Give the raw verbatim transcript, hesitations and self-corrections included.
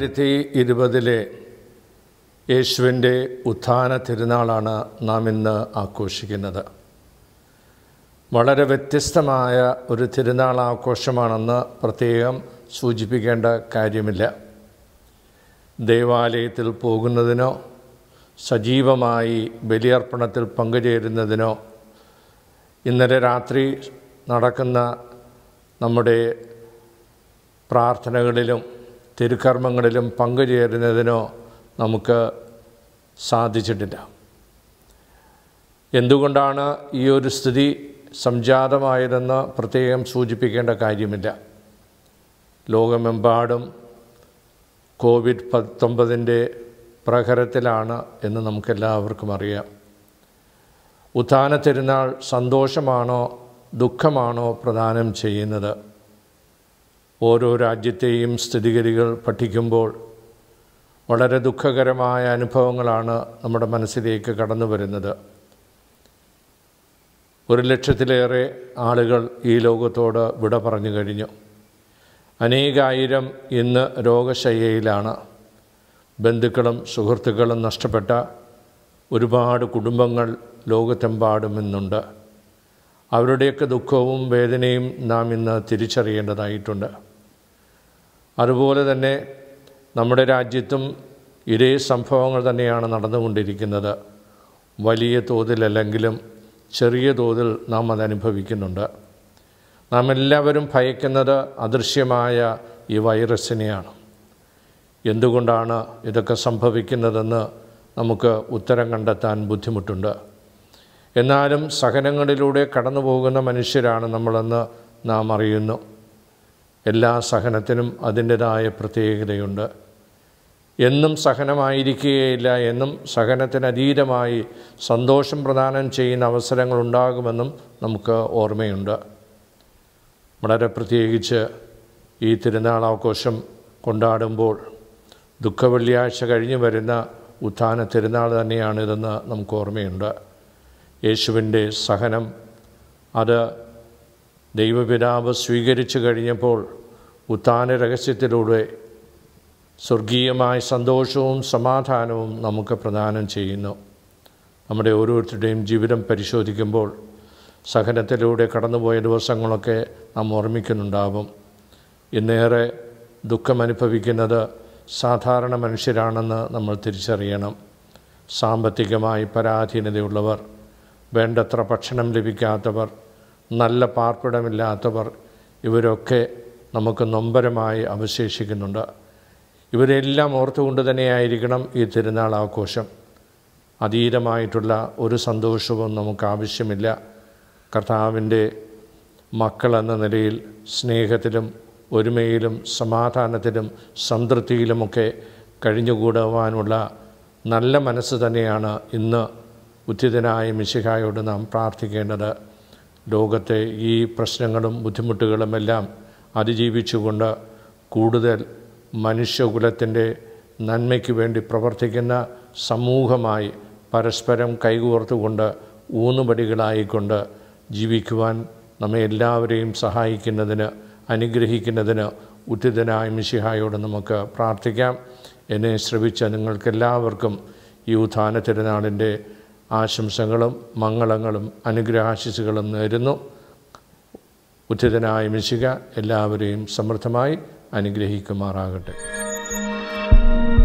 രണ്ടായിരത്തി ഇരുപതിലെ യേശുവിൻ്റെ ഉത്ഥാന തിരുനാളാണ് നാം ഇന്ന് ആഘോഷിക്കുന്നത്. വളരെ വ്യത്യസ്തമായ ഒരു തിരുനാൾ ആഘോഷമാണെന്ന് പ്രത്യേകം സൂചിപ്പിക്കേണ്ട കാര്യമില്ല. ദേവാലയത്തിൽ പോകുന്നതിനോ സജീവമായി ബലിയർപ്പണത്തിൽ പങ്കുചേരുന്നതിനോ ഇന്നലെ രാത്രി നടക്കുന്ന നമ്മുടെ പ്രാർത്ഥനകളിലും തിരുക്കർമ്മങ്ങളിലും പങ്കുചേരുന്നതിനോ നമുക്ക് സാധിച്ചിട്ടില്ല. എന്തുകൊണ്ടാണ് ഈ ഒരു സ്ഥിതി സംജാതമായതെന്ന് പ്രത്യേകം സൂചിപ്പിക്കേണ്ട കാര്യമില്ല. ലോകമെമ്പാടും കോവിഡ് പത്തൊമ്പതിൻ്റെ പ്രഹരത്തിലാണ് എന്ന് നമുക്കെല്ലാവർക്കും അറിയാം. ഉത്ഥാന തിരുനാൾ സന്തോഷമാണോ ദുഃഖമാണോ പ്രദാനം ചെയ്യുന്നത്? ഓരോ രാജ്യത്തെയും സ്ഥിതിഗതികൾ പഠിക്കുമ്പോൾ വളരെ ദുഃഖകരമായ അനുഭവങ്ങളാണ് നമ്മുടെ മനസ്സിലേക്ക് കടന്നു വരുന്നത്. ഒരു ലക്ഷത്തിലേറെ ആളുകൾ ഈ ലോകത്തോട് വിട പറഞ്ഞു കഴിഞ്ഞു. അനേകായിരം ഇന്ന് രോഗശയ്യയിലാണ്. ബന്ധുക്കളും സുഹൃത്തുക്കളും നഷ്ടപ്പെട്ട ഒരുപാട് കുടുംബങ്ങൾ ലോകത്തെമ്പാടും ഇന്നുണ്ട്. അവരുടെയൊക്കെ ദുഃഖവും വേദനയും നാം ഇന്ന് തിരിച്ചറിയേണ്ടതായിട്ടുണ്ട്. അതുപോലെ തന്നെ നമ്മുടെ രാജ്യത്തും ഇതേ സംഭവങ്ങൾ തന്നെയാണ് നടന്നുകൊണ്ടിരിക്കുന്നത്. വലിയ തോതിലല്ലെങ്കിലും ചെറിയ തോതിൽ നാം അതനുഭവിക്കുന്നുണ്ട്. നാം എല്ലാവരും ഭയക്കുന്നത് അദൃശ്യമായ ഈ വൈറസിനെയാണ്. എന്തുകൊണ്ടാണ് ഇതൊക്കെ സംഭവിക്കുന്നതെന്ന് നമുക്ക് ഉത്തരം കണ്ടെത്താൻ ബുദ്ധിമുട്ടുണ്ട്. എന്നാലും സഹനങ്ങളിലൂടെ കടന്നു പോകുന്ന മനുഷ്യരാണ് നമ്മളെന്ന് നാം അറിയുന്നു. എല്ലാ സഹനത്തിനും അതിൻ്റെതായ പ്രത്യേകതയുണ്ട്. എന്നും സഹനമായിരിക്കുകയില്ല എന്നും സഹനത്തിനതീതമായി സന്തോഷം പ്രദാനം ചെയ്യുന്ന അവസരങ്ങളുണ്ടാകുമെന്നും നമുക്ക് ഓർമ്മയുണ്ട്. വളരെ പ്രത്യേകിച്ച് ഈ തിരുനാൾ ആഘോഷം കൊണ്ടാടുമ്പോൾ ദുഃഖവെള്ളിയാഴ്ച കഴിഞ്ഞു വരുന്ന ഉത്ഥാന തിരുനാൾ തന്നെയാണിതെന്ന് നമുക്ക് ഓർമ്മയുണ്ട്. യേശുവിൻ്റെ സഹനം അത് ദൈവപിതാവ് സ്വീകരിച്ചു കഴിഞ്ഞപ്പോൾ ഉത്ഥാന രഹസ്യത്തിലൂടെ സ്വർഗീയമായ സന്തോഷവും സമാധാനവും നമുക്ക് പ്രദാനം ചെയ്യുന്നു. നമ്മുടെ ഓരോരുത്തരുടെയും ജീവിതം പരിശോധിക്കുമ്പോൾ സഹനത്തിലൂടെ കടന്നുപോയ ദിവസങ്ങളൊക്കെ നാം ഓർമ്മിക്കുന്നുണ്ടാവും. ഇന്നേറെ ദുഃഖമനുഭവിക്കുന്നത് സാധാരണ മനുഷ്യരാണെന്ന് നമ്മൾ തിരിച്ചറിയണം. സാമ്പത്തികമായി പരാധീനതയുള്ളവർ, വേണ്ടത്ര ഭക്ഷണം ലഭിക്കാത്തവർ, നല്ല പാർപ്പിടമില്ലാത്തവർ, ഇവരൊക്കെ നമുക്ക് നൊമ്പരമായി അവശേഷിക്കുന്നുണ്ട്. ഇവരെല്ലാം ഓർത്തുകൊണ്ട് തന്നെയായിരിക്കണം ഈ തിരുനാൾ ആഘോഷം. അതീതമായിട്ടുള്ള ഒരു സന്തോഷവും നമുക്ക് ആവശ്യമില്ല. കർത്താവിൻ്റെ മക്കളെന്ന നിലയിൽ സ്നേഹത്തിലും ഒരുമയിലും സമാധാനത്തിലും സംതൃപ്തിയിലുമൊക്കെ കഴിഞ്ഞുകൂടുവാനുള്ള നല്ല മനസ്സ് തന്നെയാണ് ഇന്ന് ഉദ്ധിതനായ മിശിഹായോട് നാം പ്രാർത്ഥിക്കേണ്ടത്. ലോകത്തെ ഈ പ്രശ്നങ്ങളും ബുദ്ധിമുട്ടുകളുമെല്ലാം അതിജീവിച്ചുകൊണ്ട് കൂടുതൽ മനുഷ്യകുലത്തിൻ്റെ നന്മയ്ക്ക് വേണ്ടി പ്രവർത്തിക്കുന്ന സമൂഹമായി പരസ്പരം കൈകോർത്തുകൊണ്ട് ഊന്നുപടികളായിക്കൊണ്ട് ജീവിക്കുവാൻ നമ്മെ എല്ലാവരെയും സഹായിക്കുന്നതിന് അനുഗ്രഹിക്കുന്നതിന് ഉദ്ധിതനായ മിശിഹായോട് നമുക്ക് പ്രാർത്ഥിക്കാം. എന്നെ ശ്രവിച്ച നിങ്ങൾക്കെല്ലാവർക്കും ഈ ഉത്ഥാന തിരുനാളിൻ്റെ ആശംസകളും മംഗളങ്ങളും അനുഗ്രഹാശിസുകളും നേരുന്നു. ഉദ്ധിതനായ മിശിഹ എല്ലാവരെയും സമൃദ്ധമായി അനുഗ്രഹിക്കുമാറാകട്ടെ.